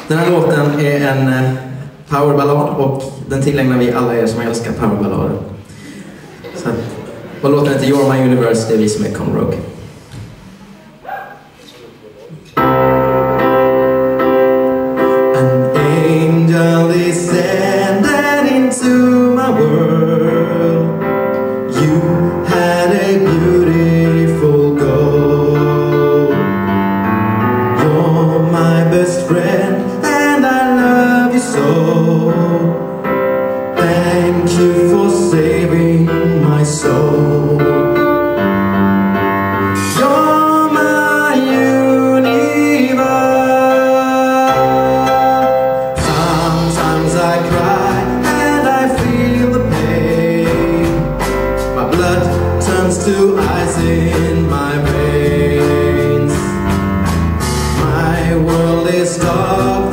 Den här låten är en powerballad och den tillägnar vi alla er som älskar powerballader. Så, och låten heter You're My Universe, det är vi som är Conor Oak. An angel descended into my world. You had a beautiful goal. You're my best friend and I love you so. Thank you for saving my soul. You're my universe. Sometimes I cry and I feel the pain. My blood turns to ice in my veins. My world is dark.